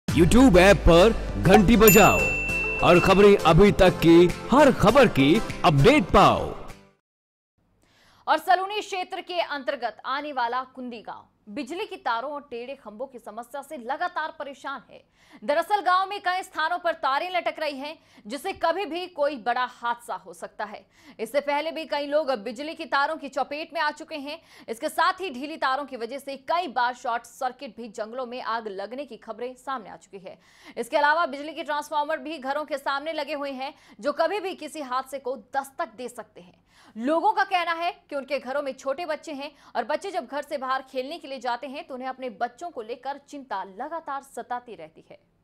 YouTube app पर घंटी बजाओ और खबरें अभी तक की हर खबर की अपडेट पाओ। और सलूनी क्षेत्र के अंतर्गत आने वाला कुंदी गांव बिजली की तारों और टेढ़े खंभों की समस्या से लगातार परेशान है। दरअसल गांव में कई स्थानों पर तारें लटक रही हैं, जिससे कभी भी कोई बड़ा हादसा हो सकता है। इससे पहले भी कई लोग बिजली की तारों की चपेट में आ चुके हैं। इसके साथ ही ढीली तारों की वजह से कई बार शॉर्ट सर्किट भी जंगलों में आग लगने की खबरें सामने आ चुकी है। इसके अलावा बिजली के ट्रांसफार्मर भी घरों के सामने लगे हुए हैं, जो कभी भी किसी हादसे को दस्तक दे सकते हैं। लोगों का कहना है कि उनके घरों में छोटे बच्चे हैं और बच्चे जब घर से बाहर खेलने के लिए जाते हैं तो उन्हें अपने बच्चों को लेकर चिंता लगातार सताती रहती है।